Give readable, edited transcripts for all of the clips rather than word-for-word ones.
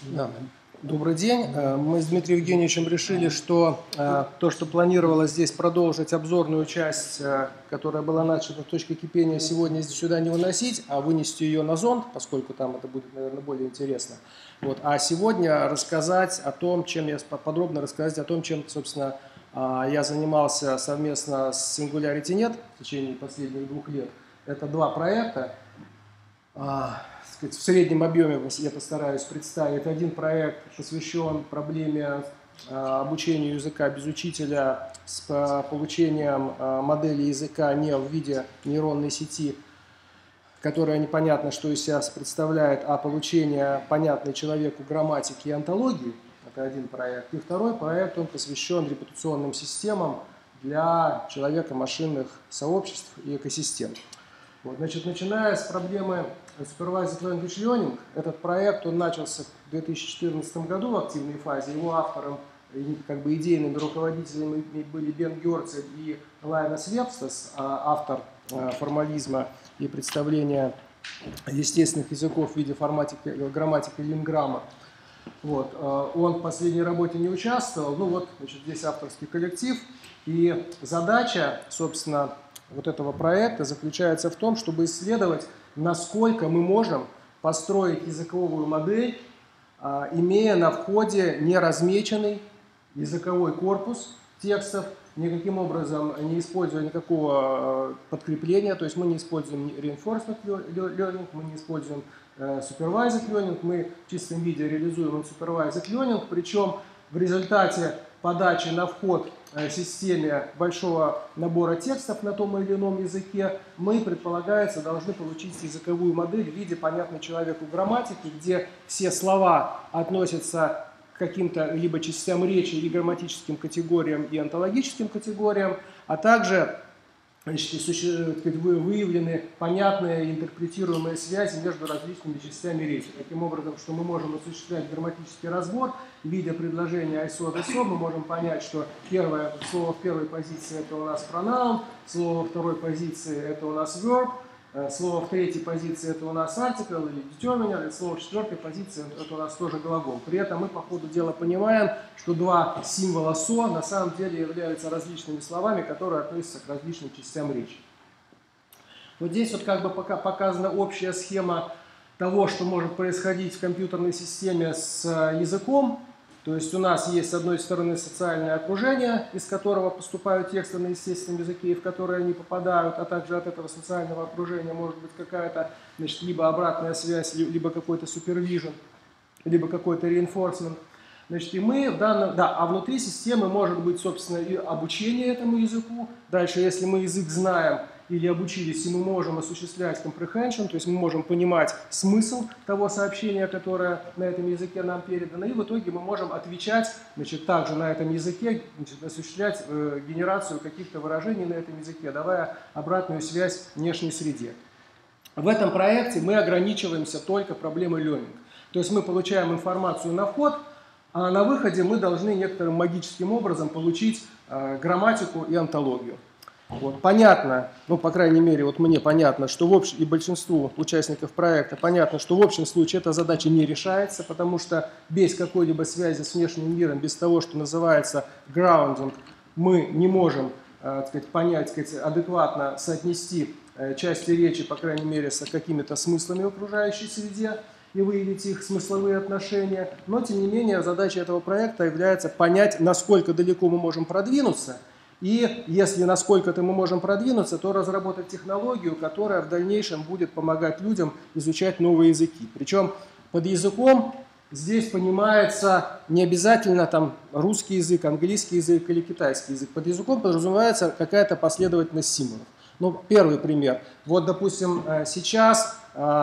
Да. Добрый день. Мы с Дмитрием Евгеньевичем решили, что то, что планировалось здесь продолжить обзорную часть, которая была начата в точке кипения, сегодня сюда не выносить, а вынести ее на зонд, поскольку там это будет, наверное, более интересно. Вот. А сегодня рассказать о том, подробно рассказать о том, чем, собственно, я занимался совместно с SingularityNet в течение последних 2 лет. Это 2 проекта. В среднем объеме я постараюсь представить. Один проект посвящен проблеме обучения языка без учителя с получением модели языка не в виде нейронной сети, которая непонятно, что из себя представляет, а получение понятной человеку грамматики и онтологии. Это один проект. И второй проект, он посвящен репутационным системам для человека-машинных сообществ и экосистем. Вот, значит, начиная с проблемы Supervised Language Learning, этот проект, он начался в 2014 году в активной фазе. Его автором, как бы идейными руководителями были Бен Герцель и Лайнес Вебстес, автор формализма и представления естественных языков в виде грамматики линграмма. Вот. Он в последней работе не участвовал. Ну вот, значит, здесь авторский коллектив. И задача, собственно, вот этого проекта заключается в том, чтобы исследовать, насколько мы можем построить языковую модель, имея на входе неразмеченный языковой корпус текстов, никаким образом не используя никакого подкрепления, то есть мы не используем reinforcement learning, мы не используем supervised learning, мы в чистом виде реализуем unsupervised learning, причем в результате подачи на вход системе большого набора текстов на том или ином языке, мы, предполагается, должны получить языковую модель в виде понятной человеку грамматики, где все слова относятся к каким-то либо частям речи, и грамматическим категориям, и онтологическим категориям, а также, значит, выявлены понятные интерпретируемые связи между различными частями речи. Таким образом, что мы можем осуществлять грамматический разбор, видя предложение ISO-DSO, мы можем понять, что слово в первой позиции это у нас pronoun, слово во второй позиции это у нас verb, слово в третьей позиции это у нас article или determiner, и слово в четвертой позиции это у нас тоже глагол. При этом мы по ходу дела понимаем, что 2 символа SO на самом деле являются различными словами, которые относятся к различным частям речи. Вот здесь вот как бы показана общая схема того, что может происходить в компьютерной системе с языком. То есть у нас есть, с одной стороны, социальное окружение, из которого поступают тексты на естественном языке, и в которые они попадают, а также от этого социального окружения может быть какая-то, значит, либо обратная связь, либо какой-то supervision, либо какой-то reinforcement. Значит, и мы в данном, да, а внутри системы может быть, собственно, и обучение этому языку. Дальше, если мы язык знаем или обучились, и мы можем осуществлять comprehension, то есть мы можем понимать смысл того сообщения, которое на этом языке нам передано, и в итоге мы можем отвечать, значит, также на этом языке, значит, осуществлять генерацию каких-то выражений на этом языке, давая обратную связь внешней среде. В этом проекте мы ограничиваемся только проблемой learning. То есть мы получаем информацию на вход, а на выходе мы должны некоторым магическим образом получить грамматику и онтологию. Вот, понятно, ну, по крайней мере, вот мне понятно, что и большинству участников проекта понятно, что в общем случае эта задача не решается, потому что без какой-либо связи с внешним миром, без того, что называется grounding, мы не можем, так сказать, понять, так сказать, адекватно соотнести части речи, по крайней мере, с какими-то смыслами в окружающей среде и выявить их смысловые отношения. Но, тем не менее, задача этого проекта является понять, насколько далеко мы можем продвинуться. И если насколько-то мы можем продвинуться, то разработать технологию, которая в дальнейшем будет помогать людям изучать новые языки. Причем под языком здесь понимается не обязательно там русский язык, английский язык или китайский язык. Под языком подразумевается какая-то последовательность символов. Ну, первый пример. Вот, допустим, сейчас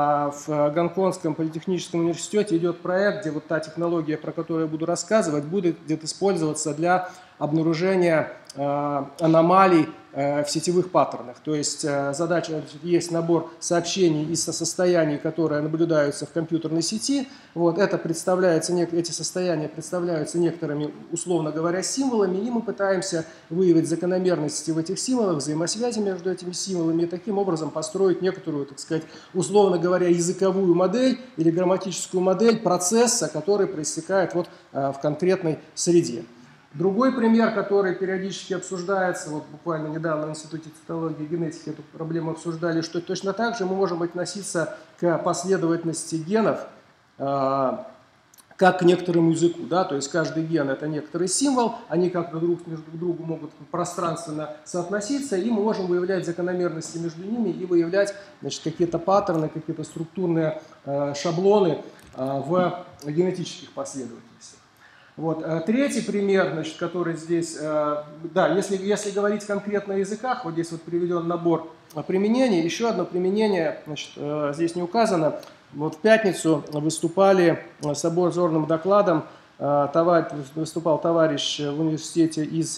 в Гонконгском политехническом университете идет проект, где вот та технология, про которую я буду рассказывать, будет использоваться для обнаружения аномалий в сетевых паттернах. То есть задача, есть набор сообщений из состояний, которые наблюдаются в компьютерной сети. Вот, это представляется, эти состояния представляются некоторыми, условно говоря, символами, и мы пытаемся выявить закономерности в этих символах, взаимосвязи между этими символами, и таким образом построить некоторую, так сказать, условно говоря, языковую модель или грамматическую модель процесса, который проистекает вот в конкретной среде. Другой пример, который периодически обсуждается, вот буквально недавно в Институте цитологии и генетики эту проблему обсуждали, что точно так же мы можем относиться к последовательности генов как к некоторому языку. Да? То есть каждый ген – это некоторый символ, они как-то друг между другу могут пространственно соотноситься, и мы можем выявлять закономерности между ними и выявлять, значит, какие-то паттерны, какие-то структурные шаблоны в генетических последовательностях. Вот. Третий пример, значит, который здесь, да, если говорить конкретно о языках, вот здесь вот приведен набор применений. Еще одно применение, значит, здесь не указано. Вот в пятницу выступали с обзорным докладом, выступал товарищ в университете из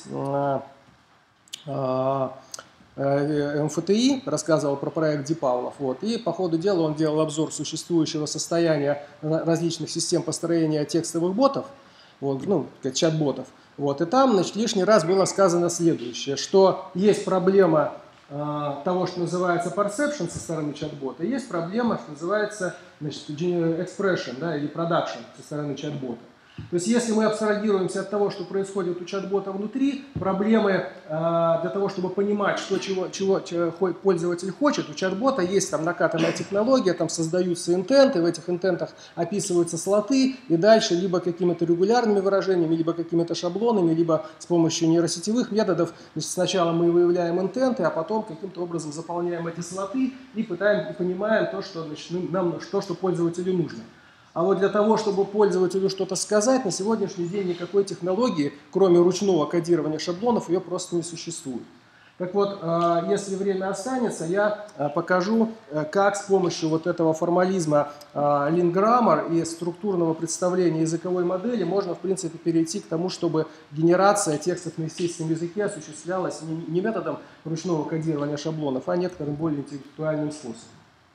МФТИ, рассказывал про проект Дипавлов. Вот. И по ходу дела он делал обзор существующего состояния различных систем построения текстовых ботов. Вот, ну, чат-ботов. Вот, и там, значит, лишний раз было сказано следующее, что есть проблема того, что называется perception со стороны чат-бота, и есть проблема, что называется, значит, expression, да, или production со стороны чат-бота. То есть если мы абстрагируемся от того, что происходит у чат-бота внутри, проблемы для того, чтобы понимать, чего пользователь хочет, у чат-бота есть там накатанная технология, там создаются интенты, в этих интентах описываются слоты, и дальше либо какими-то регулярными выражениями, либо какими-то шаблонами, либо с помощью нейросетевых методов. Значит, сначала мы выявляем интенты, а потом каким-то образом заполняем эти слоты и понимаем то, что, значит, что пользователю нужно. А вот для того, чтобы пользователю что-то сказать, на сегодняшний день никакой технологии, кроме ручного кодирования шаблонов, ее просто не существует. Так вот, если время останется, я покажу, как с помощью вот этого формализма Link Grammar и структурного представления языковой модели можно, в принципе, перейти к тому, чтобы генерация текстов на естественном языке осуществлялась не методом ручного кодирования шаблонов, а некоторым более интеллектуальным способом.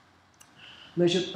Значит,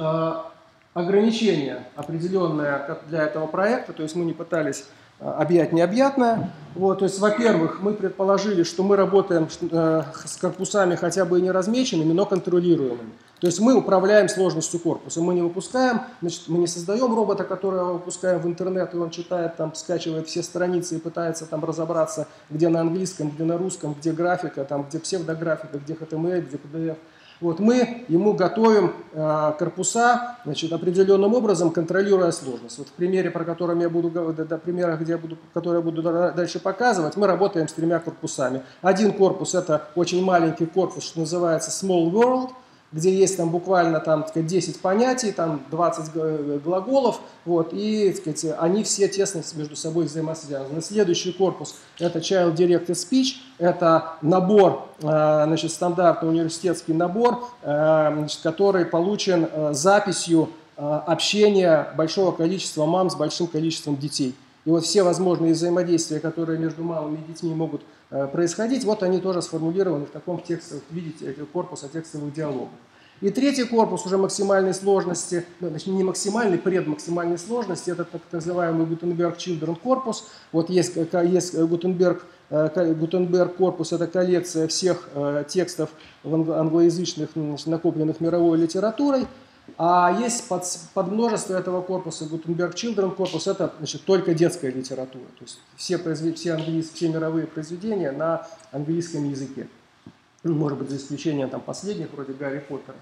ограничение определенное для этого проекта, то есть мы не пытались объять необъятное. Вот, то есть, во-первых, мы предположили, что мы работаем с корпусами хотя бы и не размеченными, но контролируемыми. То есть мы управляем сложностью корпуса. Мы не выпускаем, значит, мы не создаем робота, которого выпускаем в интернет, и он читает, там, скачивает все страницы и пытается там разобраться, где на английском, где на русском, где графика, там, где псевдографика, где HTML, где PDF. Вот мы ему готовим корпуса, значит, определенным образом, контролируя сложность. Вот в примере, про который я буду, примерах, которые я буду дальше показывать, мы работаем с 3 корпусами. Один корпус – это очень маленький корпус, что называется Small World, где есть там буквально там, 10 понятий, там 20 глаголов, вот, и, так сказать, они все тесно между собой взаимосвязаны. Следующий корпус – это Child Directed Speech, это набор, значит, стандартный университетский набор, значит, который получен записью общения большого количества мам с большим количеством детей. И вот все возможные взаимодействия, которые между мамами и детьми могут происходить, вот они тоже сформулированы в таком текстовом, видите, корпуса текстовых диалогов. И третий корпус уже максимальной сложности, точнее не максимальной, предмаксимальной сложности, это так называемый Gutenberg Children корпус. Вот есть Gutenberg корпус, это коллекция всех текстов англоязычных, накопленных мировой литературой. А есть подмножество этого корпуса, Gutenberg Children корпус, это, значит, только детская литература. То есть все мировые произведения на английском языке. Может быть, за исключением там, последних, вроде Гарри Поттера.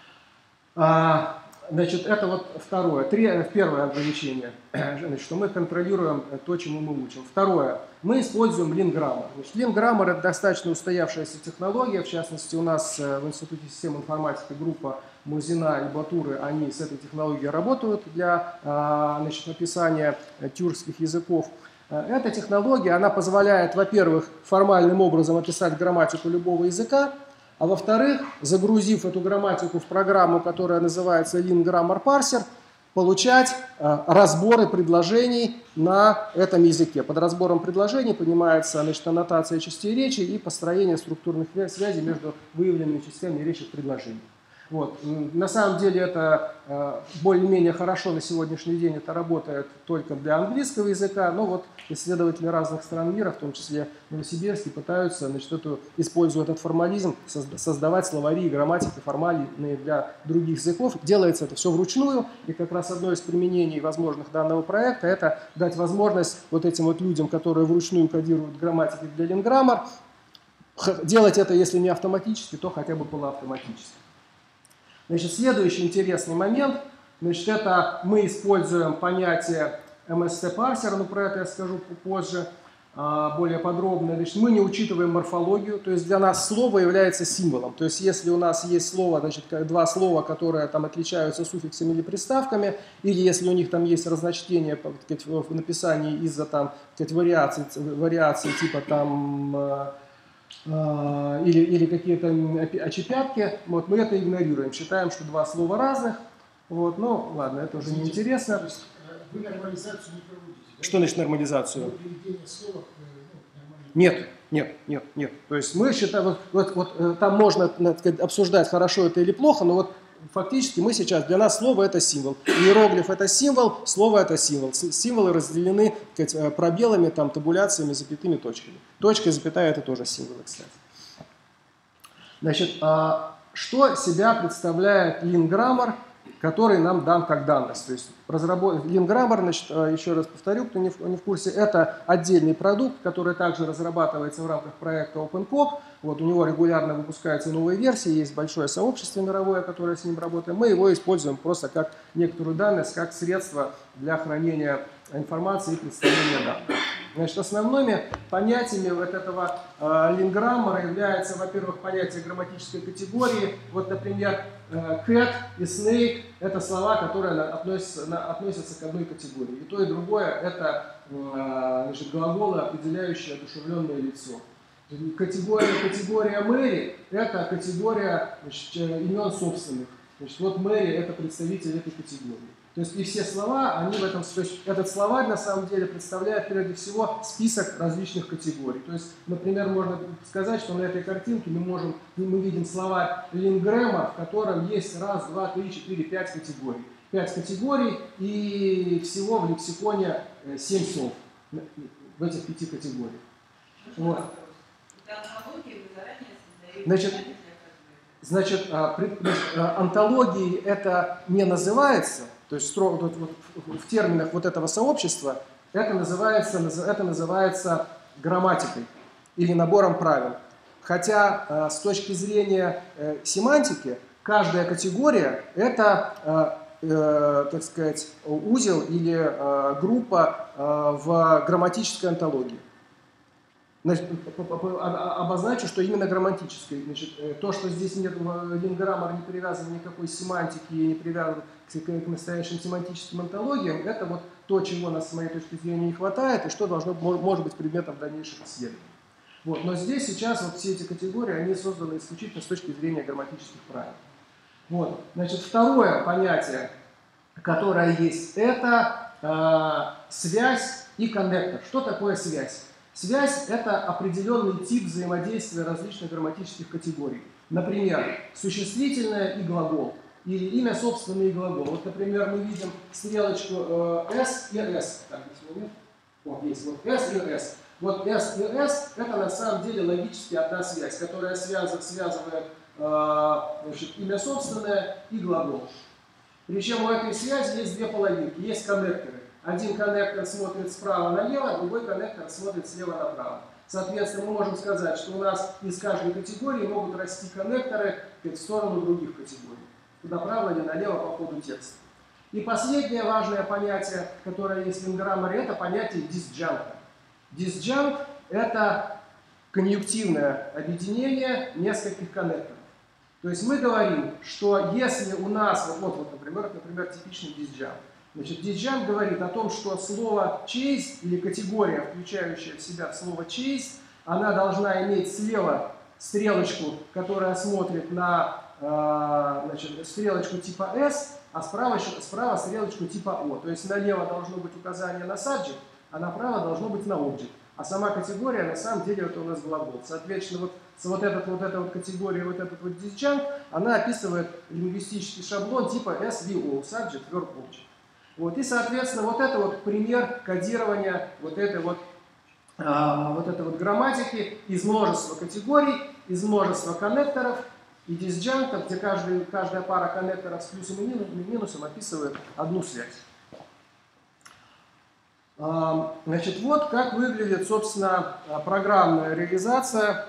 Значит, это вот второе. Первое ограничение, значит, что мы контролируем то, чему мы учим. Второе. Мы используем Link Grammar. Link Grammar – это достаточно устоявшаяся технология. В частности, у нас в Институте систем информатики группа Мурзина и Батуры, они с этой технологией работают для, значит, написания тюркских языков. Эта технология, она позволяет, во-первых, формальным образом описать грамматику любого языка, а во-вторых, загрузив эту грамматику в программу, которая называется Link Grammar Parser, получать разборы предложений на этом языке. Под разбором предложений понимается, значит, аннотация частей речи и построение структурных связей между выявленными частями речи предложений. Вот. На самом деле это более-менее хорошо на сегодняшний день это работает только для английского языка, но вот исследователи разных стран мира, в том числе новосибирские, пытаются, значит, используя этот формализм, создавать словари и грамматики формальные для других языков. Делается это все вручную, и как раз одно из применений возможных данного проекта – это дать возможность вот этим вот людям, которые вручную кодируют грамматики для Lingrammer, делать это, если не автоматически, то хотя бы полуавтоматически. Значит, следующий интересный момент, значит, это мы используем понятие MST-парсера, но про это я скажу позже, более подробно. Значит, мы не учитываем морфологию, то есть для нас слово является символом. То есть если у нас есть слово, значит, два слова, которые там отличаются суффиксами или приставками, или если у них там есть разночтение, так сказать, в написании из-за там, так сказать, вариаций типа там... или какие-то очепятки, вот, мы это игнорируем, считаем, что два слова разных, вот, ну ладно, это уже неинтересно. Вы нормализацию не проводите? Что значит нормализацию? Переведение слов Нет. То есть мы считаем, вот там можно, так сказать, обсуждать, хорошо это или плохо, но вот фактически мы сейчас, для нас слово это символ. Иероглиф это символ, слово это символ. Символы разделены, так сказать, пробелами, там, табуляциями, запятыми, точками. Точка и запятая это тоже символы, кстати. Значит, что себя представляет Lingrammer, который нам дан как данность? То есть Lingrammer, значит, еще раз повторю, кто не в курсе, это отдельный продукт, который также разрабатывается в рамках проекта OpenCog. Вот, у него регулярно выпускаются новые версии, есть большое сообщество мировое, которое с ним работает. Мы его используем просто как некоторую данность, как средство для хранения информации и представления данных. Значит, основными понятиями вот этого Lingrammer являются, во-первых, понятие грамматической категории. Вот, например, cat и snake – это слова, которые относятся к одной категории. И то, и другое – это, значит, глаголы, определяющие одушевленное лицо. Категория Мэри – это категория, значит, имен собственных. Значит, вот Мэри – это представитель этой категории. То есть и все слова, они в этом, то есть этот словарь на самом деле представляет прежде всего список различных категорий. То есть, например, можно сказать, что на этой картинке мы видим словарь Lingrammer, в котором есть раз, два, три, четыре, пять категорий. 5 категорий и всего в лексиконе 7 слов в этих 5 категориях. Вот. Значит, антологией это не называется, то есть в терминах вот этого сообщества это называется грамматикой или набором правил. Хотя с точки зрения семантики каждая категория это, так сказать, узел или группа в грамматической антологии. Значит, обозначу, что именно грамматической. Значит, то, что здесь нет, Lingrammer не привязан никакой семантики и не привязан к настоящим семантическим антологиям, это вот то, чего нас, с моей точки зрения, не хватает и что может быть предметом дальнейших исследований. Вот. Но здесь сейчас вот все эти категории, они созданы исключительно с точки зрения грамматических правил. Вот. Значит, второе понятие, которое есть, это связь и коннектор. Что такое связь? Связь – это определенный тип взаимодействия различных грамматических категорий. Например, существительное и глагол, или имя собственное и глагол. Вот, например, мы видим стрелочку S и S. Так, здесь нет? Вот, есть вот S и S. Вот S и S – это на самом деле логически одна связь, которая связывает значит, имя собственное и глагол. Причем у этой связи есть две половинки, есть коннекторы. Один коннектор смотрит справа налево, другой коннектор смотрит слева направо. Соответственно, мы можем сказать, что у нас из каждой категории могут расти коннекторы в сторону других категорий. Направо или налево по ходу текста. И последнее важное понятие, которое есть в Lingrammer, это понятие дисджанкта. Дисджанкт – это конъюнктивное объединение нескольких коннекторов. То есть мы говорим, что если у нас, например, типичный дисджанкт. Значит, дисджанкт говорит о том, что слово chase или категория, включающая в себя слово chase, она должна иметь слева стрелочку, которая смотрит на значит, стрелочку типа S, а справа стрелочку типа O. То есть налево должно быть указание на subject, а направо должно быть на object. А сама категория на самом деле это у нас глагол. Соответственно, вот эта вот категория, вот этот вот disjunct, она описывает лингвистический шаблон типа SVO, subject, verb, object. Вот, и, соответственно, вот это вот пример кодирования вот этой вот грамматики из множества категорий, из множества коннекторов и disjunctов, где каждая пара коннекторов с плюсом и минусом описывает одну связь. Значит, вот как выглядит, собственно, программная реализация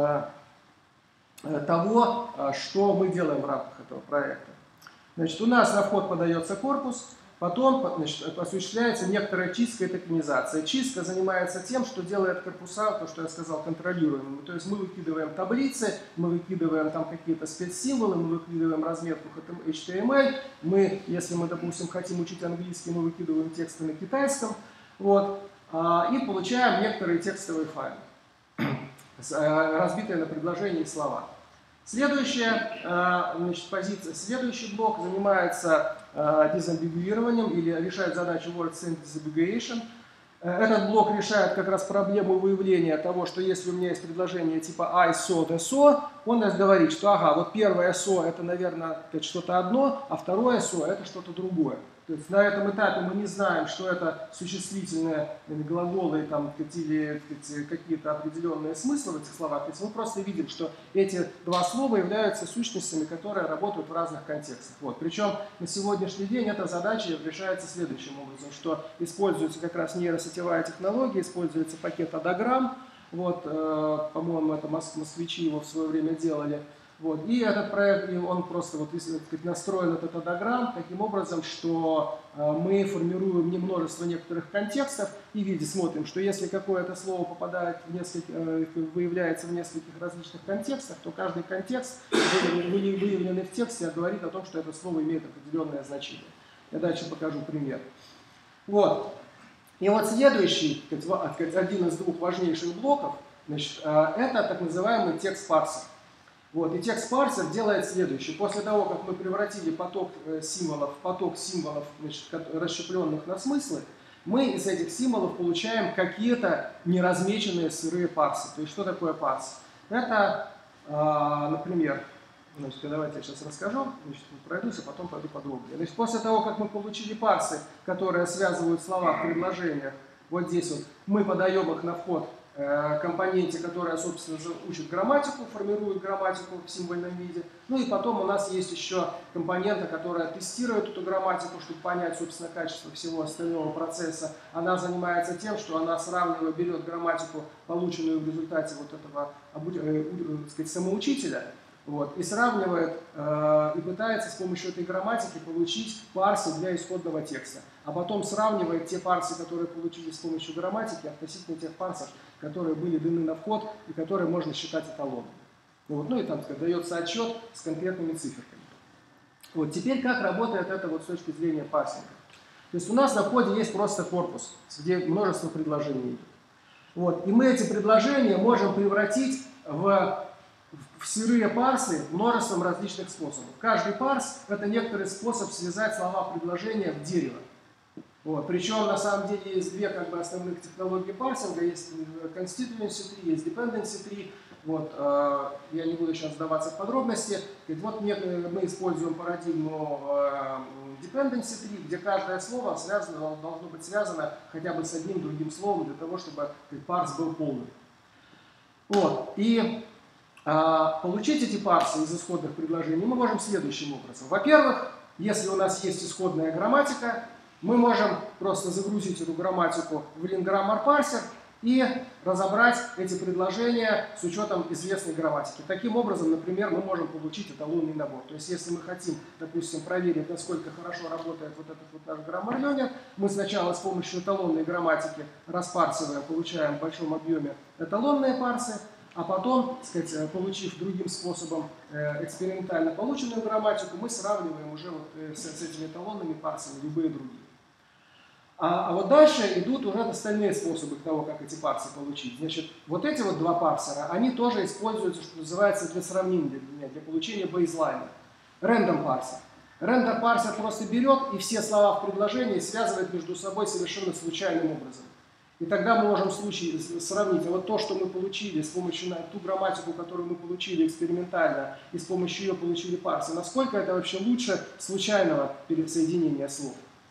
того, что мы делаем в рамках этого проекта. Значит, у нас на вход подается корпус, потом, значит, осуществляется некоторая чистка и токенизация. Чистка занимается тем, что делает корпуса, то, что я сказал, контролируемыми. То есть мы выкидываем таблицы, мы выкидываем там какие-то спецсимволы, мы выкидываем разметку HTML, мы, если мы, допустим, хотим учить английский, мы выкидываем тексты на китайском. Вот, и получаем некоторые текстовые файлы, разбитые на предложения и слова. Следующая, значит, позиция, следующий блок занимается дезамбигуированием или решает задачу word sense disambiguation. Этот блок решает как раз проблему выявления того, что если у меня есть предложение типа I saw the saw, он нас говорит, что ага, вот первое saw это, наверное, что-то одно, а второе saw это что-то другое. То есть на этом этапе мы не знаем, что это существительные глаголы там, или какие-то определенные смыслы в этих словах. То есть мы просто видим, что эти два слова являются сущностями, которые работают в разных контекстах. Вот. Причем на сегодняшний день эта задача решается следующим образом, что используется как раз нейросетевая технология, используется пакет адаграмм. Вот, по-моему, это москвичи его в свое время делали. Вот. И этот проект, он просто вот, настроен этот адаграмм таким образом, что мы формируем множество некоторых контекстов и смотрим, что если какое-то слово попадает выявляется в нескольких различных контекстах, то каждый контекст, выявленный в тексте, говорит о том, что это слово имеет определенное значение. Я дальше покажу пример. Вот. И вот следующий, один из двух важнейших блоков, значит, это так называемый текст-парсер. Вот, и текст-парсер делает следующее. После того, как мы превратили поток символов в поток символов, значит, расщепленных на смыслы, мы из этих символов получаем какие-то неразмеченные сырые парсы. То есть что такое парс? Это, например, значит, давайте я сейчас расскажу, значит, пройдусь, а потом пойду подробнее. Значит, после того, как мы получили парсы, которые связывают слова в предложениях, вот здесь вот мы подаем их на вход компоненте, которая, собственно, учит грамматику, формирует грамматику в символьном виде. Ну и потом у нас есть еще компонента, которая тестирует эту грамматику, чтобы понять, собственно, качество всего остального процесса. Она занимается тем, что она сравнивает, берет грамматику, полученную в результате вот этого, так сказать, самоучителя, вот, и сравнивает, и пытается с помощью этой грамматики получить парсы для исходного текста. А потом сравнивает те парсы, которые получились с помощью грамматики, относительно тех парсов, которые были даны на вход и которые можно считать эталонными. Вот, ну и там дается отчет с конкретными циферками. Вот, теперь как работает это вот с точки зрения парсинга. То есть у нас на входе есть просто корпус, где множество предложений идет. Вот, и мы эти предложения можем превратить в сырые парсы множеством различных способов. Каждый парс – это некоторый способ связать слова предложения в дерево. Вот. Причем на самом деле есть две основных технологии парсинга. Есть constituency tree, есть dependency tree. Вот. Я не буду сейчас вдаваться в подробности. Вот мы используем парадигму dependency tree, где каждое слово должно быть связано хотя бы с одним другим словом для того, чтобы парс был полным. Вот. И получить эти парсы из исходных предложений мы можем следующим образом. Во-первых, если у нас есть исходная грамматика, мы можем просто загрузить эту грамматику в linggrammar парсер и разобрать эти предложения с учетом известной грамматики. Таким образом, например, мы можем получить эталонный набор. То есть, если мы хотим, допустим, проверить, насколько хорошо работает вот этот вот наш граммар-лернер, мы сначала с помощью эталонной грамматики распарсиваем, получаем в большом объеме эталонные парсы, а потом, так сказать, получив другим способом экспериментально полученную грамматику, мы сравниваем уже вот с этими эталонными парсами любые другие. А вот дальше идут уже остальные способы того, как эти парсы получить. Значит, вот эти вот два парсера, они тоже используются, что называется, для сравнения, для получения бейзлайна. Random парсер. Рендер-парсер просто берет и все слова в предложении связывает между собой совершенно случайным образом. И тогда мы можем сравнить вот то, что мы получили с помощью ту грамматику, которую мы получили экспериментально, и с помощью ее получили парсер, насколько это вообще лучше случайного пересоединения слов.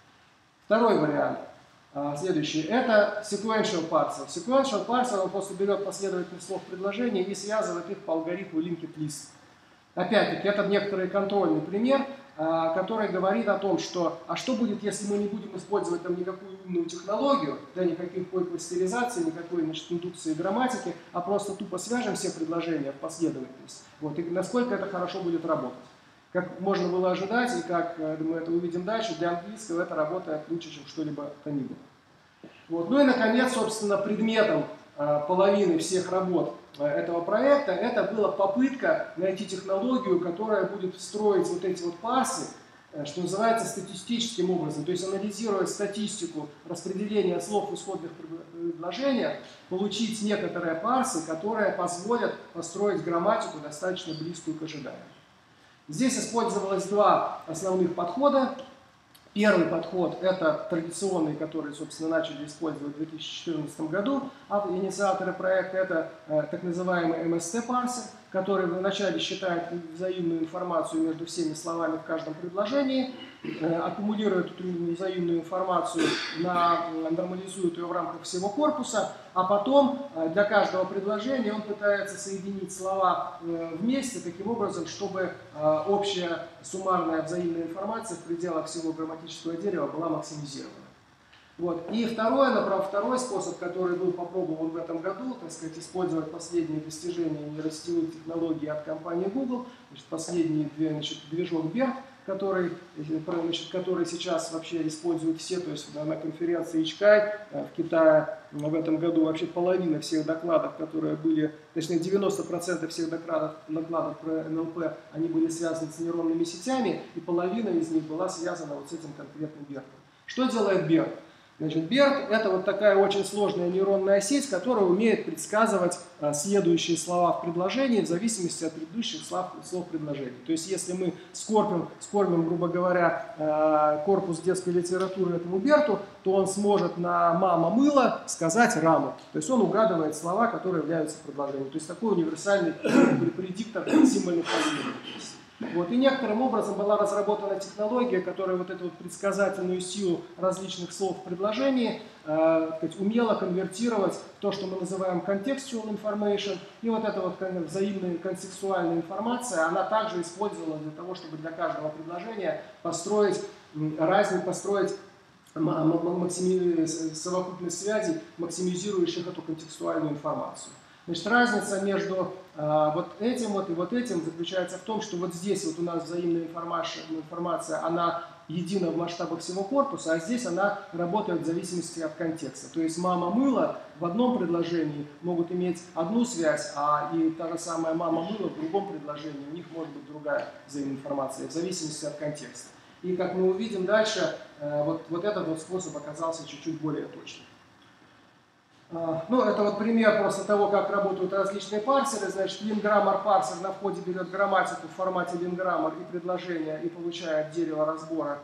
Второй вариант, следующий, это sequential parser. Sequential parser, он просто берет последовательность слов предложения и связывает их по алгоритму linked list. Опять-таки, это некоторый контрольный пример, который говорит о том, что, а что будет, если мы не будем использовать там никакую умную технологию, да, никакой кластеризации, никакой, значит, индукции грамматики, а просто тупо свяжем все предложения в последовательность. Вот, и насколько это хорошо будет работать. Как можно было ожидать, и как мы это увидим дальше, для английского это работает лучше, чем что-либо то ни было. Вот. Ну и, наконец, собственно, предметом половины всех работ этого проекта это была попытка найти технологию, которая будет строить вот эти вот парсы, что называется, статистическим образом, то есть анализируя статистику распределения слов в исходных предложениях, получить некоторые парсы, которые позволят построить грамматику достаточно близкую к ожиданию. Здесь использовалось два основных подхода. Первый подход – это традиционный, который, собственно, начали использовать в 2014 году. Инициаторы проекта – это так называемый MST-парсер, который вначале считает взаимную информацию между всеми словами в каждом предложении, аккумулирует эту взаимную информацию, нормализует ее в рамках всего корпуса, а потом для каждого предложения он пытается соединить слова вместе таким образом, чтобы общая суммарная взаимная информация в пределах всего грамматического дерева была максимизирована. Вот. И второй способ, который был попробован в этом году, так сказать, использовать последние достижения нейросетевых технологий от компании Google, последний движок BERT, который сейчас вообще используют все, то есть на конференции HKI в Китае в этом году вообще половина всех докладов, которые были, точнее 90% всех докладов про НЛП, они были связаны с нейронными сетями, и половина из них была связана вот с этим конкретным BERT. Что делает BERT? Значит, BERT – это вот такая очень сложная нейронная сеть, которая умеет предсказывать следующие слова в предложении в зависимости от предыдущих слов предложения. То есть, если мы скормим, грубо говоря, корпус детской литературы этому BERT, то он сможет на «мама мыла» сказать «рама». То есть, он угадывает слова, которые являются предложением. То есть, такой универсальный предиктор символьных последовательностей. Вот. И некоторым образом была разработана технология, которая вот эту вот предсказательную силу различных слов в предложении умела конвертировать в то, что мы называем contextual information. И вот эта вот взаимная контекстуальная информация, она также использовалась для того, чтобы для каждого предложения построить совокупность связей, максимизирующих эту контекстуальную информацию. Значит, разница между вот этим и вот этим заключается в том, что вот здесь вот у нас взаимная информация, она едина в масштабах всего корпуса, а здесь она работает в зависимости от контекста. То есть «мама мыла» в одном предложении могут иметь одну связь, и та же самая «мама мыла» в другом предложении, у них может быть другая взаимная информация в зависимости от контекста. И как мы увидим дальше, вот этот вот способ оказался чуть-чуть более точным. Ну, это вот пример просто того, как работают различные парсеры. Значит, LinGrammar парсер на входе берет грамматику в формате LinGrammar и предложения и получает дерево разбора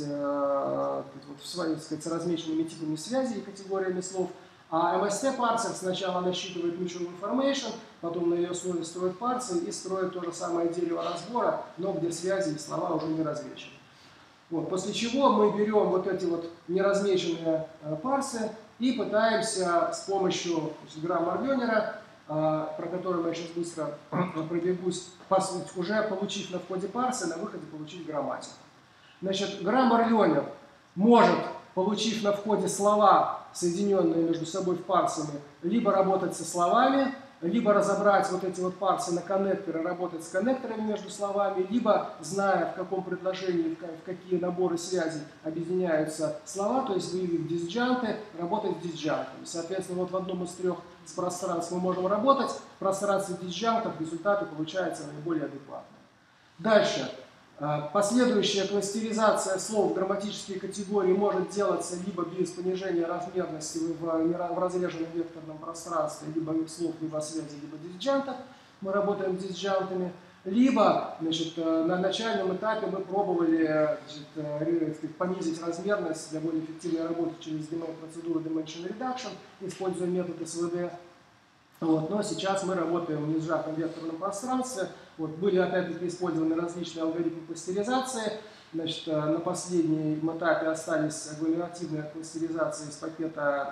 с размеченными типами связи и категориями слов. А MST парсер сначала насчитывает mutual information, потом на ее основе строит парсы и строит то же самое дерево разбора, но где связи и слова уже не размечены. Вот. После чего мы берем вот эти вот неразмеченные парсы и пытаемся с помощью граммар-лёнера, про который я сейчас быстро пробегусь, уже получив на входе парсы, на выходе получить грамматику. Значит, граммар-лёнер может, получив на входе слова, соединенные между собой в парсами, либо работать со словами, либо разобрать вот эти вот парсы на коннекторы, работать с коннекторами между словами, либо, зная, в каком предложении, в какие наборы связей объединяются слова, то есть выявив дисджанты, работать с дисджантами. Соответственно, вот в одном из трех пространств мы можем работать, в пространстве дисджантов результаты получаются наиболее адекватные. Дальше. Последующая кластеризация слов в грамматические категории может делаться либо без понижения размерности в разреженном векторном пространстве, либо слов, либо связи, либо дисджантов. Мы работаем с дисджантами. Либо, значит, на начальном этапе мы пробовали, значит, понизить размерность для более эффективной работы через процедуру Dimension Reduction, используя метод СВД. Вот. Но сейчас мы работаем в несжатом векторном пространстве. Вот. Были опять-таки использованы различные алгоритмы кластеризации. Значит, на последнем этапе остались агломеративные кластеризации из пакета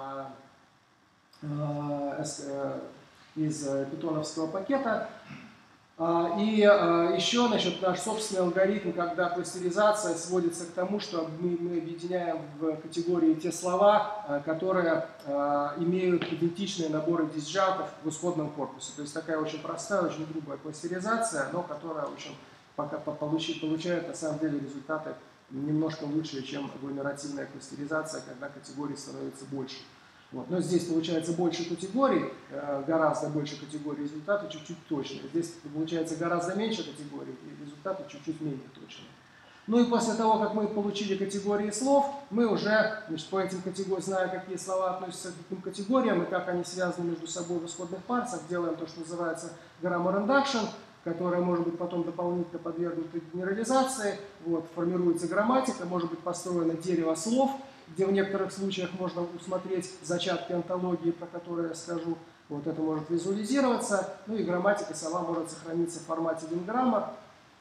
из питоновского пакета. И еще, значит, наш собственный алгоритм, когда кластеризация сводится к тому, что мы объединяем в категории те слова, которые имеют идентичные наборы дисджантов в исходном корпусе. То есть такая очень простая, очень грубая кластеризация, но которая очень пока получает на самом деле результаты немножко лучше, чем агломеративная кластеризация, когда категорий становится больше. Вот. Но здесь получается больше категорий, гораздо больше категорий, результаты чуть-чуть точные. Здесь получается гораздо меньше категорий, и результаты чуть-чуть менее точные. Ну и после того, как мы получили категории слов, мы уже, значит, по этим категориям, зная, какие слова относятся к каким категориям и как они связаны между собой в исходных парсах, делаем то, что называется grammar induction, которая может быть потом дополнительно подвергнута генерализации. Вот, формируется грамматика, может быть построено дерево слов, где в некоторых случаях можно усмотреть зачатки онтологии, про которые я скажу. Вот это может визуализироваться. Ну и грамматика сама может сохраниться в формате линграмма.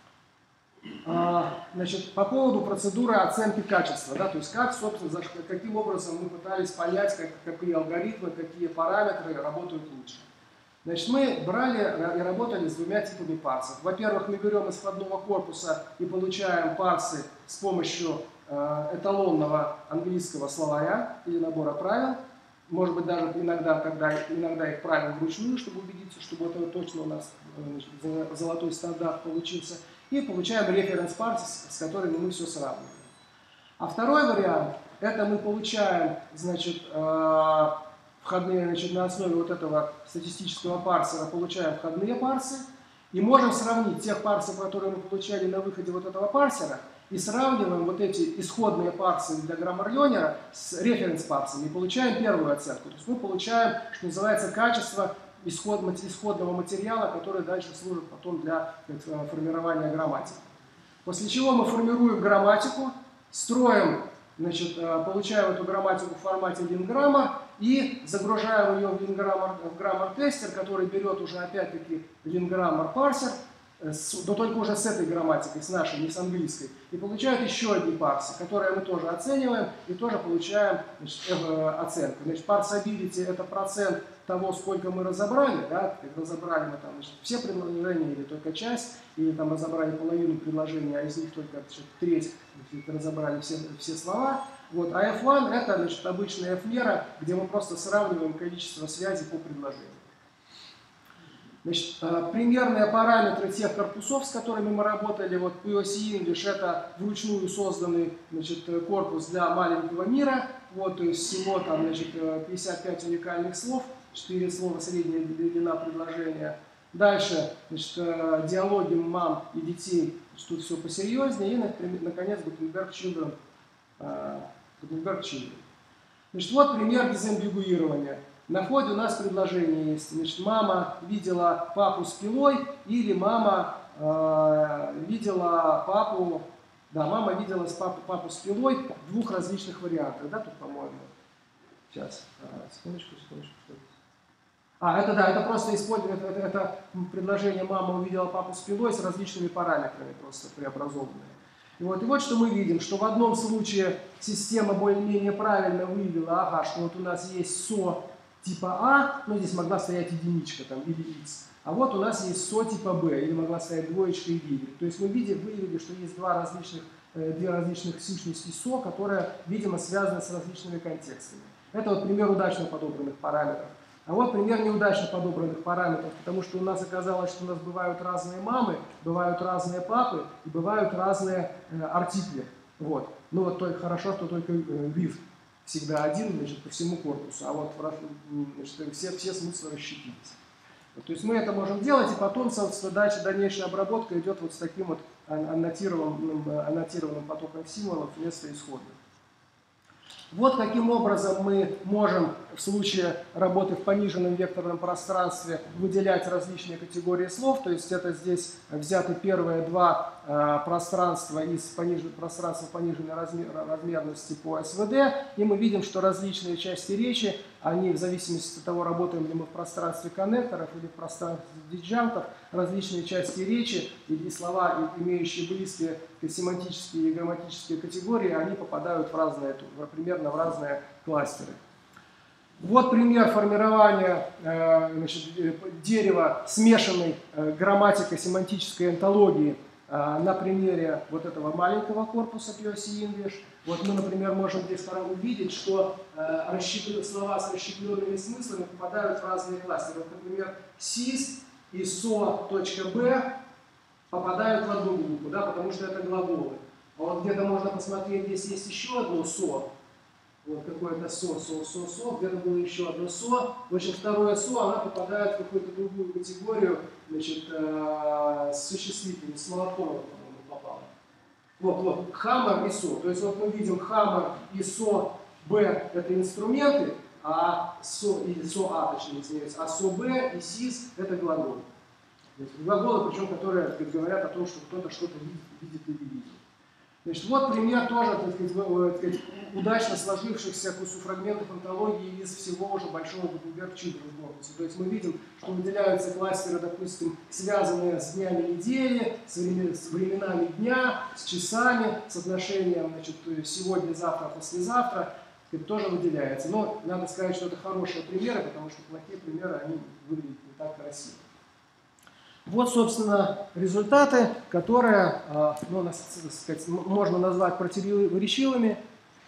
Значит, по поводу процедуры оценки качества, да, то есть как, собственно, каким образом мы пытались понять, какие алгоритмы, какие параметры работают лучше. Значит, мы брали и работали с двумя типами парсов. Во-первых, мы берем из входного корпуса и получаем парсы с помощью эталонного английского словаря или набора правил. Может быть, даже иногда их правим вручную, чтобы убедиться, чтобы это точно у нас, значит, золотой стандарт получился. И получаем референс-парсы, с которыми мы все сравниваем. А второй вариант, это мы получаем, значит, входные, значит, на основе вот этого статистического парсера получаем входные парсы и можем сравнить тех парсов, которые мы получали на выходе вот этого парсера, и сравниваем вот эти исходные парсы для граммар-лёнера с референс-парсами и получаем первую оценку. То есть мы получаем, что называется, качество исходного материала, который дальше служит потом для формирования грамматики. После чего мы формируем грамматику, строим, значит, получаем эту грамматику в формате линграмма и загружаем ее в граммар-тестер, который берет уже опять-таки линграммар-парсер, но только уже с этой грамматикой, с нашей, не с английской, и получают еще одни парсы, которые мы тоже оцениваем и тоже получаем, значит, оценку. Значит, parsability – это процент того, сколько мы разобрали, да, разобрали мы там, значит, все предложения или только часть, или там разобрали половину предложения, а из них только, значит, треть разобрали все слова. Вот. А F1 – это, значит, обычная F-мера, где мы просто сравниваем количество связей по предложению. Значит, примерные параметры тех корпусов, с которыми мы работали, вот POC English, это вручную созданный, значит, корпус для маленького мира, вот, то есть всего там, значит, 55 уникальных слов, 4 слова средняя длина предложения. Дальше, значит, диалоги мам и детей, тут все посерьезнее, и, наконец, Gutenberg Children. Значит, вот пример дезамбигуирования. На входе у нас предложение есть. Значит, мама видела папу с пилой или мама видела папу... Да, мама видела папу с пилой в двух различных вариантах. Да, тут, по-моему. Сейчас. Секундочку. Это да, это просто использует это предложение «мама увидела папу с пилой» с различными параметрами просто преобразованными. И вот что мы видим, что в одном случае система более-менее правильно выявила, ага, что вот у нас есть СО типа А, но здесь могла стоять единичка там, или X. А вот у нас есть СО типа Б, или могла стоять двоечка или Y. То есть мы выявили, что есть две различных сущности СО, которые, видимо, связаны с различными контекстами. Это вот пример удачно подобранных параметров. А вот пример неудачно подобранных параметров, потому что у нас оказалось, что у нас бывают разные мамы, бывают разные папы и бывают разные артикли. Вот. Ну вот только хорошо, что только with всегда один, значит, по всему корпусу, а вот, значит, все смыслы расщепились. Вот, то есть мы это можем делать, и потом, собственно, дальнейшая обработка идет вот с таким вот аннотированным потоком символов вместо исходных. Вот каким образом мы можем в случае работы в пониженном векторном пространстве выделять различные категории слов. То есть это здесь взяты первые два пространства из пространства пониженной размерности по СВД. И мы видим, что различные части речи, они в зависимости от того, работаем ли мы в пространстве коннекторов или в пространстве диджантов, различные части речи и слова, имеющие близкие семантические и грамматические категории, они попадают в разные, примерно в разные кластеры. Вот пример формирования дерева смешанной грамматико-семантической онтологии на примере вот этого маленького корпуса POC English. Вот мы, например, можем здесь увидеть, что слова с расщепленными смыслами попадают в разные кластеры. Вот, например, sis и so.b попадают в одну группу, да, потому что это глаголы. А вот где-то можно посмотреть, здесь есть еще одно so. Вот какое-то со, где-то было еще одно со. В общем, второе со, она попадает в какую-то другую категорию, значит, с существительным, с молотком, по-моему, попала. Вот, хаммер и со. То есть вот мы видим хаммер и со, б это инструменты, а со, или со а, точнее, извиняюсь, а со б и сис это глаголы. Глаголы, причем, которые говорят о том, что кто-то что-то видит или видит. Значит, вот пример тоже, так сказать, удачно сложившихся кусу-фрагментов онтологии из всего уже большого Gutenberg-Children's корпуса. То есть мы видим, что выделяются кластеры, допустим, связанные с днями недели, с временами дня, с часами, с отношением, значит, сегодня, завтра, послезавтра. Это тоже выделяется. Но надо сказать, что это хорошие примеры, потому что плохие примеры, они выглядят не так красиво. Вот, собственно, результаты, которые, ну, сказать, можно назвать противоречивыми.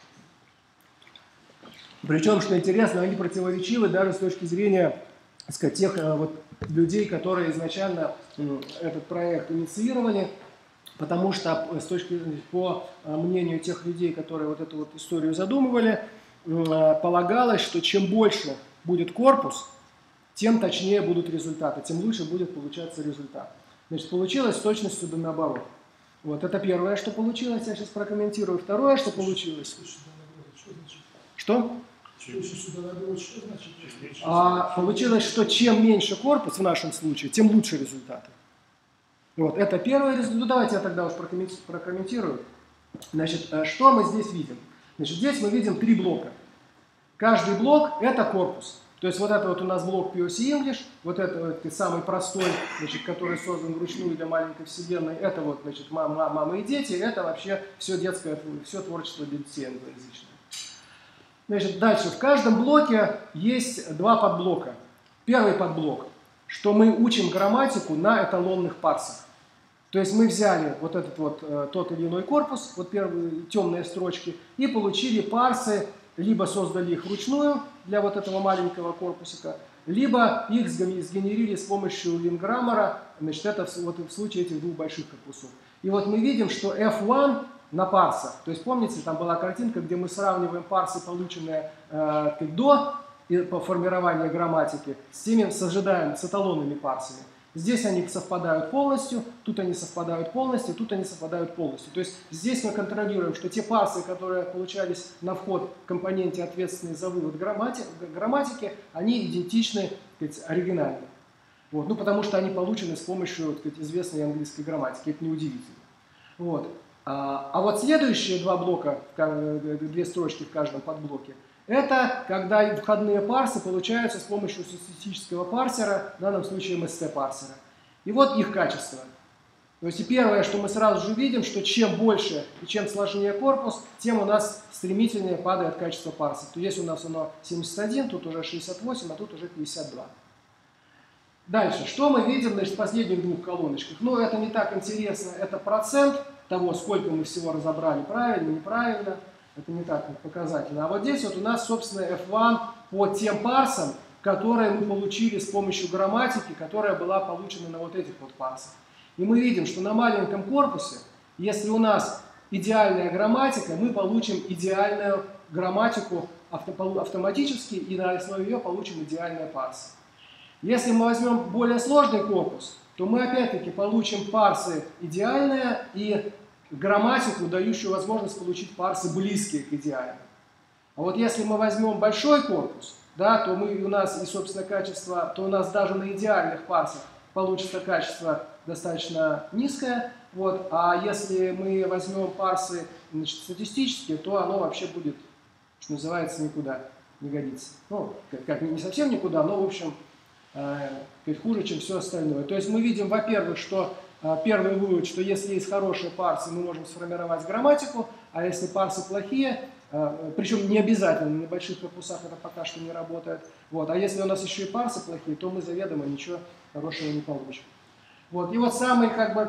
Причем, что интересно, они противоречивы даже с точки зрения, так сказать, тех вот людей, которые изначально этот проект инициировали, потому что по мнению тех людей, которые вот эту вот историю задумывали, полагалось, что чем больше будет корпус, тем точнее будут результаты, тем лучше будет получаться результат. Значит, получилось с точностью до наоборот. Вот, это первое, что получилось, я сейчас прокомментирую. Второе, что получилось. Что? Получилось, что чем меньше корпус в нашем случае, тем лучше результаты. Вот, это первый результат. Ну, давайте я тогда уж прокомментирую. Значит, что мы здесь видим? Значит, здесь мы видим 3 блока. Каждый блок – это корпус. То есть вот это вот у нас блок POC English, вот это вот самый простой, значит, который создан вручную для маленькой вселенной, это вот, значит, мама и дети, это вообще все детское, все творчество для детей англоязычное. Значит, дальше, в каждом блоке есть 2 подблока. Первый подблок, что мы учим грамматику на эталонных парсах. То есть мы взяли вот этот вот тот или иной корпус, вот первые темные строчки, и получили парсы, либо создали их вручную для вот этого маленького корпусика, либо их сгенерили с помощью линграммера, значит, это вот в случае этих 2 больших корпусов. И вот мы видим, что F1 на парсах, то есть помните, там была картинка, где мы сравниваем парсы, полученные до формирования грамматики, с ожидаемыми, с эталонными парсами. Здесь они совпадают полностью, тут они совпадают полностью, тут они совпадают полностью. То есть здесь мы контролируем, что те парсы, которые получались на вход в компоненте, ответственные за вывод грамматики, они идентичны, так сказать, оригинальным. Вот. Ну, потому что они получены с помощью, так сказать, известной английской грамматики. Это неудивительно. Вот. А вот следующие 2 блока, 2 строчки в каждом подблоке, это когда входные парсы получаются с помощью статистического парсера, в данном случае MST-парсера. И вот их качество. То есть и первое, что мы сразу же видим, что чем больше и чем сложнее корпус, тем у нас стремительнее падает качество парса. То есть у нас оно 71, тут уже 68, а тут уже 52. Дальше, что мы видим, значит, в последних 2 колоночках? Ну, это не так интересно, это процент того, сколько мы всего разобрали, правильно, неправильно. Это не так показательно. А вот здесь вот у нас, собственно, F1 по тем парсам, которые мы получили с помощью грамматики, которая была получена на вот этих вот парсах. И мы видим, что на маленьком корпусе, если у нас идеальная грамматика, мы получим идеальную грамматику автоматически, и на основе ее получим идеальные парсы. Если мы возьмем более сложный корпус, то мы опять-таки получим парсы идеальные и грамматику, дающую возможность получить парсы близкие к идеальным. А вот если мы возьмем большой корпус, да, то у нас и, собственно, качество, то у нас даже на идеальных парсах получится качество достаточно низкое. Вот, а если мы возьмем парсы, значит, статистические, то оно вообще будет, что называется, никуда не годится. Ну, как не совсем никуда, но, в общем, хуже, чем все остальное. То есть мы видим, во-первых, что первый вывод, что если есть хорошие парсы, мы можем сформировать грамматику, а если парсы плохие, причем не обязательно, на больших корпусах это пока что не работает. Вот. А если у нас еще и парсы плохие, то мы заведомо ничего хорошего не получим. Вот. И вот самый,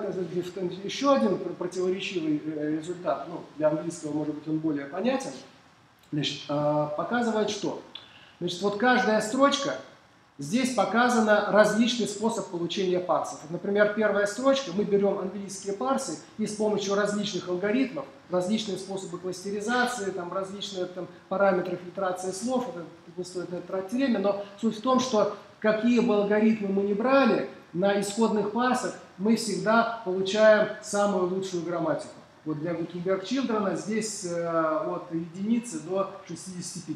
еще один противоречивый результат, ну, для английского, может быть, он более понятен, значит, показывает что? Значит, вот каждая строчка, здесь показано различный способ получения парсов. Вот, например, первая строчка, мы берем английские парсы и с помощью различных алгоритмов, различные способы кластеризации, там, различные параметры фильтрации слов, это не стоит на это тратить время, но суть в том, что какие бы алгоритмы мы ни брали, на исходных парсах мы всегда получаем самую лучшую грамматику. Вот для Gutenberg Children здесь от единицы до 65.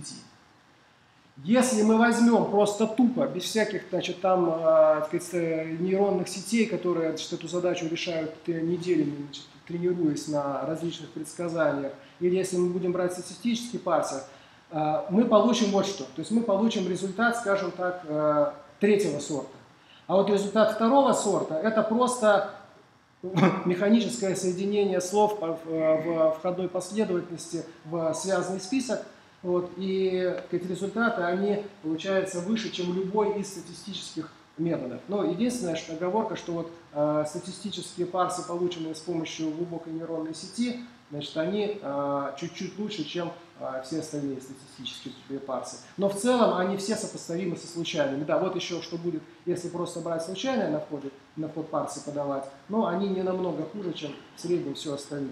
Если мы возьмем просто тупо, без всяких, значит, там, нейронных сетей, которые, значит, эту задачу решают неделями, значит, тренируясь на различных предсказаниях, или если мы будем брать статистический парсер, мы получим вот что. То есть мы получим результат, скажем так, третьего сорта. А вот результат второго сорта – это просто механическое соединение слов в входной последовательности в связанный список. Вот, и эти результаты, они получаются выше, чем любой из статистических методов. Но единственная оговорка, что вот статистические парсы, полученные с помощью глубокой нейронной сети, значит, они чуть-чуть лучше, чем все остальные статистические парсы. Но в целом они все сопоставимы со случайными. Да, вот еще что будет, если просто брать случайное на вход парсы подавать, но они не намного хуже, чем в среднем все остальное.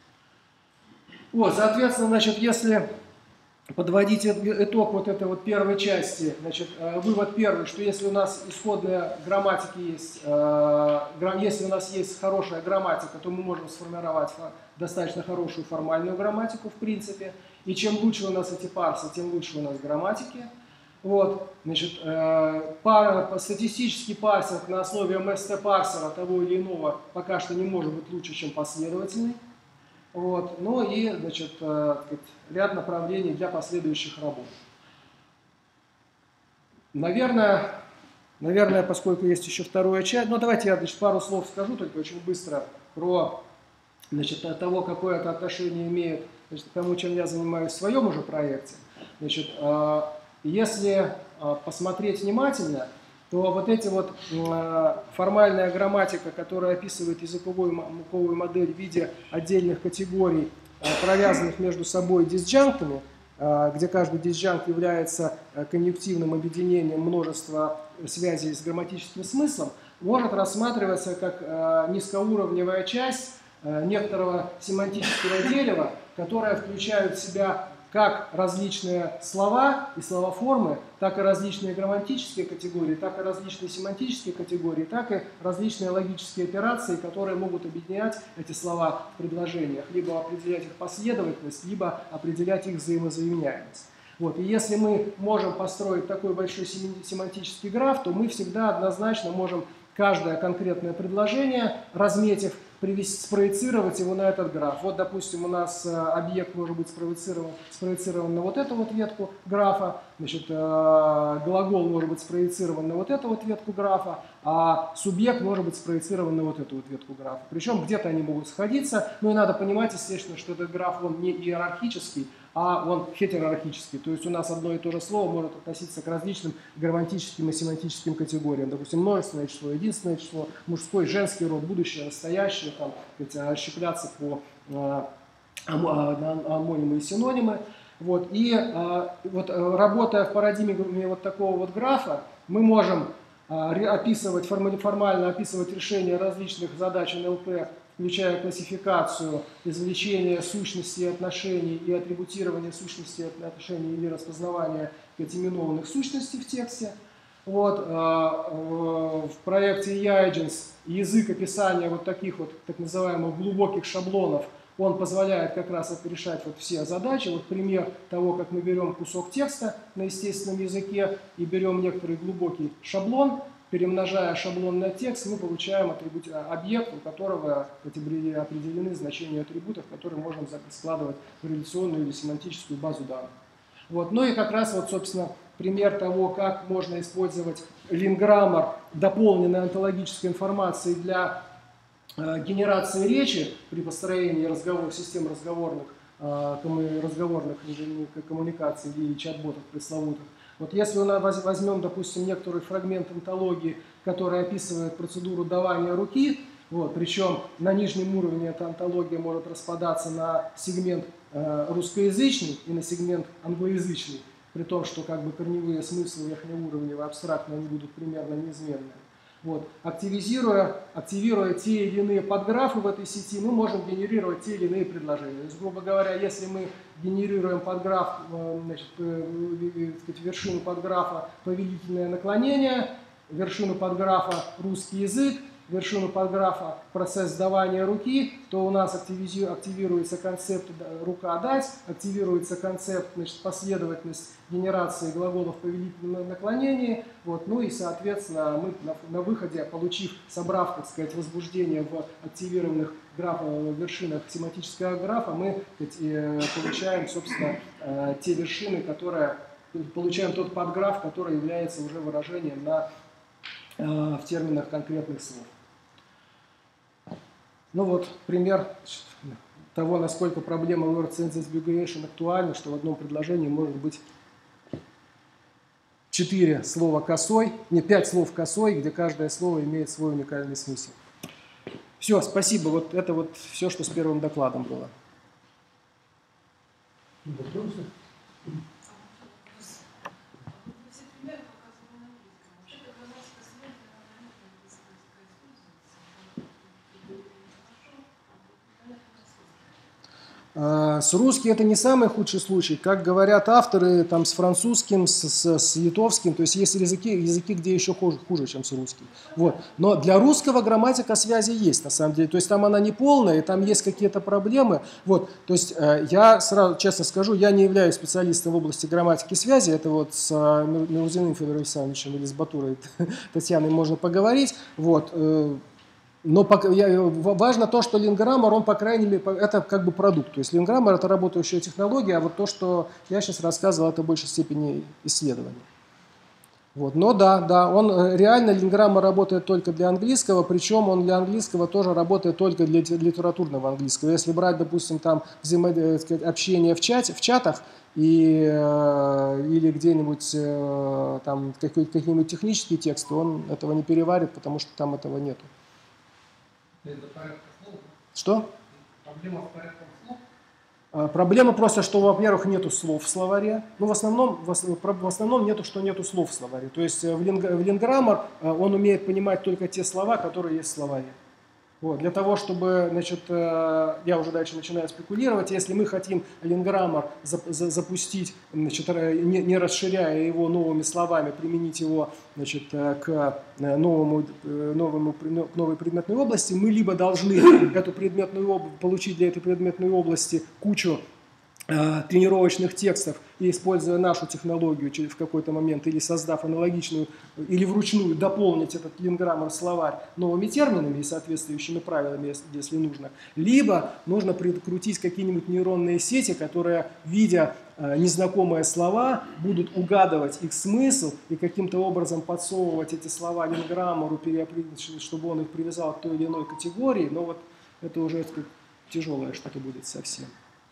Вот, соответственно, значит, если подводить итог вот этой вот первой части, значит, вывод первый, что если у нас исходная грамматика есть, если у нас есть хорошая грамматика, то мы можем сформировать достаточно хорошую формальную грамматику, в принципе. И чем лучше у нас эти парсы, тем лучше у нас грамматики. Вот, значит, статистический парсинг на основе МСТ-парсера того или иного пока что не может быть лучше, чем последовательный. Вот, ну и, значит, ряд направлений для последующих работ. Наверное, поскольку есть еще вторая часть, ну давайте я, значит, пару слов скажу, только очень быстро, про, значит, того, какое это отношение имеет, значит, к тому, чем я занимаюсь в своем уже проекте. Значит, если посмотреть внимательно, то вот эти вот формальная грамматика, которая описывает языковую модель в виде отдельных категорий, провязанных между собой дисджанктами, где каждый дисджанкт является конъюнктивным объединением множества связей с грамматическим смыслом, может рассматриваться как низкоуровневая часть некоторого семантического дерева, которое включает в себя как различные слова и словоформы, так и различные грамматические категории, так и различные семантические категории, так и различные логические операции, которые могут объединять эти слова в предложениях, либо определять их последовательность, либо определять их взаимозаменяемость. Вот. И если мы можем построить такой большой семантический граф, то мы всегда однозначно можем каждое конкретное предложение, разметив, спроецировать его на этот граф. Вот, допустим, у нас объект может быть спроецирован на вот эту вот ветку графа, значит, глагол может быть спроецирован на вот эту вот ветку графа, а субъект может быть спроецирован на вот эту вот ветку графа. Причем где-то они могут сходиться, но и надо понимать, естественно, что этот граф, он не иерархический, а он хетерархический. То есть у нас одно и то же слово может относиться к различным грамматическим и семантическим категориям. Допустим, множественное число, единственное число, мужской, женский род, будущее, настоящее, там, расщепляться по омонимы и синонимы. Вот. И вот, работая в парадигме вот такого вот графа, мы можем описывать, формально описывать решение различных задач НЛП, включая классификацию, извлечение сущностей и отношений и атрибутирование сущностей и отношений или распознавание этим сущностей в тексте. Вот, в проекте eAgents язык описания вот таких вот так называемых глубоких шаблонов, он позволяет как раз решать вот все задачи. Вот пример того, как мы берем кусок текста на естественном языке и берем некоторый глубокий шаблон, перемножая шаблон на текст, мы получаем объект, у которого определены значения атрибутов, которые можем складывать в реляционную или семантическую базу данных. Вот. Ну и как раз, вот, собственно, пример того, как можно использовать линграммар дополненной онтологической информации для генерации речи при построении систем разговорных коммуникаций и чат-ботов пресловутых. Вот если мы возьмем, допустим, некоторый фрагмент онтологии, который описывает процедуру давания руки, вот, причем на нижнем уровне эта онтология может распадаться на сегмент русскоязычный и на сегмент англоязычный, при том, что как бы корневые смыслы верхнеуровневые, абстрактно, они будут примерно неизменны. Вот. Активируя те или иные подграфы в этой сети, мы можем генерировать те или иные предложения. То есть, грубо говоря, если мы генерируем подграф, вершину подграфа повелительное наклонение, вершину подграфа русский язык, вершину подграфа процесс давания руки, то у нас активируется концепт рука дать, активируется концепт, последовательность генерации глаголов повелительного наклонения. Вот, ну и, соответственно, мы на выходе, собрав, так сказать, возбуждение в активированных вершинах семантического графа, мы получаем, собственно, те вершины, получаем тот подграф, который является уже выражением в терминах конкретных слов. Ну вот пример того, насколько проблема word sentence aggregation актуальна, что в одном предложении может быть 5 слов косой, где каждое слово имеет свой уникальный смысл. Все, спасибо. Вот это вот все, что с первым докладом было. Вопросы? С русским это не самый худший случай. Как говорят авторы, там, с французским, с литовским, то есть есть языки, где еще хуже, чем с русским. Вот. Но для русского грамматика связи есть, на самом деле. То есть там она не полная, и там есть какие-то проблемы. Вот. То есть я сразу честно скажу, я не являюсь специалистом в области грамматики связи. Это вот с Мирузиным Федором Александровичем или с Батурой Татьяной можно поговорить. Вот. Но важно то, что линграммар, он, по крайней мере, это как бы продукт. То есть линграммар – это работающая технология, а вот то, что я сейчас рассказывал, это в большей степени исследование. Вот. Но да, он реально, линграммар работает только для английского, причем он для английского тоже работает только для литературного английского. Если брать, допустим, там общение в чатах или где-нибудь там какие-нибудь технические тексты, он этого не переварит, потому что там этого нету. Это порядка слов? Что? Проблема в порядке слов? Проблема просто, что, во-первых, нету слов в словаре. Ну, в основном нету слов в словаре. То есть в линграммар он умеет понимать только те слова, которые есть в словаре. Вот. Для того, чтобы, значит, я уже дальше начинаю спекулировать, если мы хотим линграммар запустить, значит, не расширяя его новыми словами, применить его, значит, к новой предметной области, мы либо должны получить для этой предметной области кучу тренировочных текстов и, используя нашу технологию в какой-то момент, или создав аналогичную, или вручную дополнить этот линграммар-словарь новыми терминами и соответствующими правилами, если нужно. Либо нужно прикрутить какие-нибудь нейронные сети, которые, видя незнакомые слова, будут угадывать их смысл и каким-то образом подсовывать эти слова линграммару, чтобы он их привязал к той или иной категории. Но вот это уже тяжелое что-то будет совсем.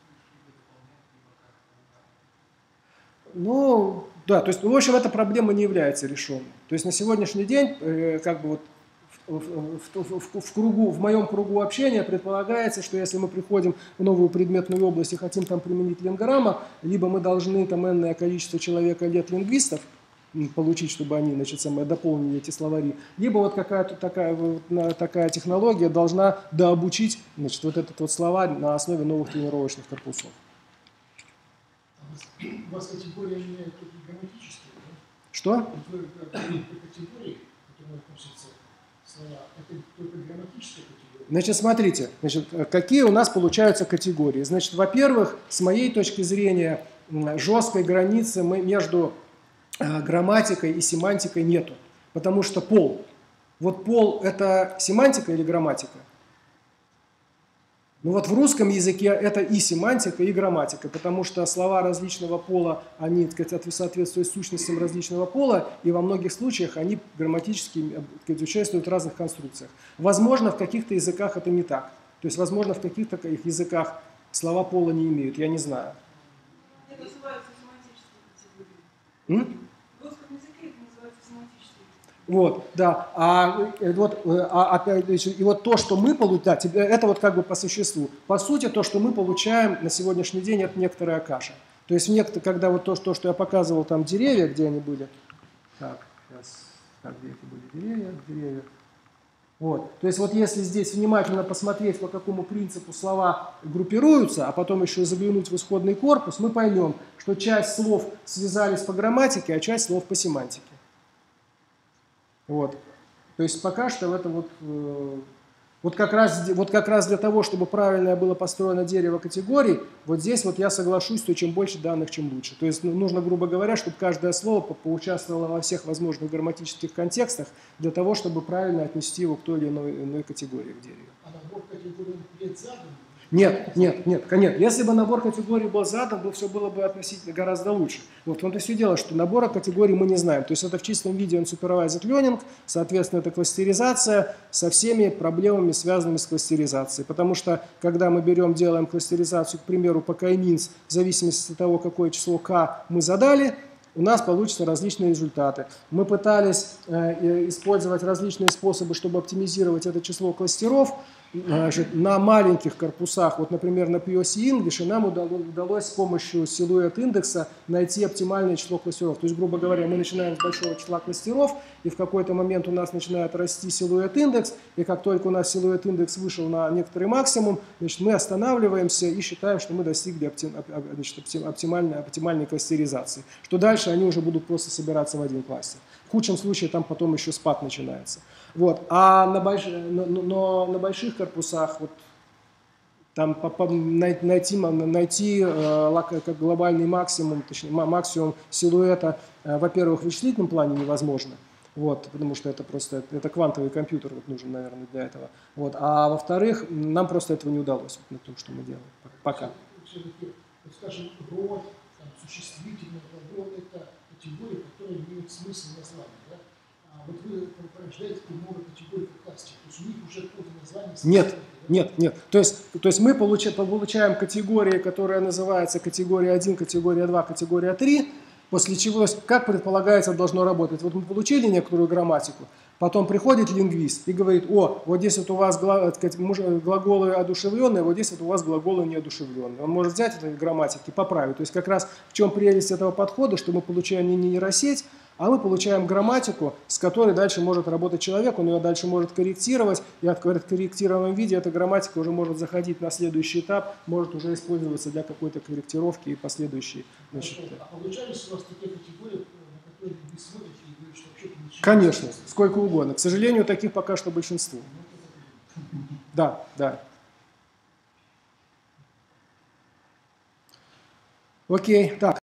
Ну, да, то есть, в общем, эта проблема не является решенной. То есть на сегодняшний день, как бы вот в моем кругу общения предполагается, что если мы приходим в новую предметную область и хотим там применить линграммар, либо мы должны там энное количество лингвистов получить, чтобы они, значит, дополнили эти словари, либо вот какая-то такая технология должна дообучить, значит, вот этот вот словарь на основе новых тренировочных корпусов. У вас категории меняют только грамматические, да? Что? Категории, к которым относятся слова, это только грамматическая категория. Значит, смотрите, какие у нас получаются категории. Значит, во-первых, с моей точки зрения, жесткой границы между грамматикой и семантикой нету. Потому что пол. Вот пол – это семантика или грамматика? Ну вот в русском языке это и семантика, и грамматика, потому что слова различного пола, они, так сказать, соответствуют сущностям различного пола, и во многих случаях они грамматически, так сказать, участвуют в разных конструкциях. Возможно, в каких-то языках это не так. То есть, возможно, в каких-то языках слова пола не имеют, я не знаю. Это называется семантической категорией. В русском языке это называется семантической. Вот, да. И вот то, что мы получаем, да, это вот как бы по существу. По сути, то, что мы получаем на сегодняшний день, это некоторая каша. То есть, когда вот то, что я показывал, там деревья, где они были. Так, сейчас, где это были деревья. Вот. То есть, вот если здесь внимательно посмотреть, по какому принципу слова группируются, а потом еще заглянуть в исходный корпус, мы поймем, что часть слов связались по грамматике, а часть слов по семантике. Вот. То есть пока что это вот как раз для того, чтобы правильно было построено дерево категорий, вот здесь вот я соглашусь, что чем больше данных, чем лучше. То есть нужно, грубо говоря, чтобы каждое слово поучаствовало во всех возможных грамматических контекстах для того, чтобы правильно отнести его к той или иной категории в дереве. А набор категорий предзадан? Нет. Если бы набор категорий был задан, все было бы относительно гораздо лучше. Вот и все дело, что набора категорий мы не знаем. То есть это в чистом виде unsupervised learning, соответственно, это кластеризация со всеми проблемами, связанными с кластеризацией. Потому что, когда мы делаем кластеризацию, к примеру, по k-means, в зависимости от того, какое число k мы задали, у нас получатся различные результаты. Мы пытались использовать различные способы, чтобы оптимизировать это число кластеров. Значит, на маленьких корпусах, вот, например, на POC English, нам удалось с помощью силуэт-индекса найти оптимальное число кластеров. То есть, грубо говоря, мы начинаем с большого числа кластеров, и в какой-то момент у нас начинает расти силуэт-индекс, и как только у нас силуэт-индекс вышел на некоторый максимум, значит, мы останавливаемся и считаем, что мы достигли оптимальной кластеризации. Что дальше они уже будут просто собираться в один кластер. В худшем случае там потом еще спад начинается. Вот. А на больших корпусах вот, там найти как глобальный максимум, точнее, максимум силуэта, во-первых, в вычислительном плане невозможно, вот, потому что это просто это квантовый компьютер вот, нужен, наверное, для этого. Вот. А во-вторых, нам просто этого не удалось вот, на том, что мы делаем. Пока. Все-таки, вот, скажем, род, существительный род – это категории, которые имеют смысл названия. Да? А вот вы порождаете много категорий как классики, то есть у них уже какое-то название. Нет. То есть мы получаем категории, которые называются категория 1, категория 2, категория 3, после чего, как предполагается, должно работать. Вот мы получили некоторую грамматику, потом приходит лингвист и говорит: о, вот здесь вот у вас глаголы одушевленные, вот здесь вот у вас глаголы неодушевленные. Он может взять эту грамматику и поправить. То есть как раз в чем прелесть этого подхода, что мы получаем не нейросеть, а мы получаем грамматику, с которой дальше может работать человек, он ее дальше может корректировать, и в корректированном виде эта грамматика уже может заходить на следующий этап, может уже использоваться для какой-то корректировки и последующей. Значит, а получались у вас такие категории, на которые вы смотрите и говорите, что вообще-то ничего? Конечно, сколько угодно. К сожалению, таких пока что большинство. Да. Окей, так.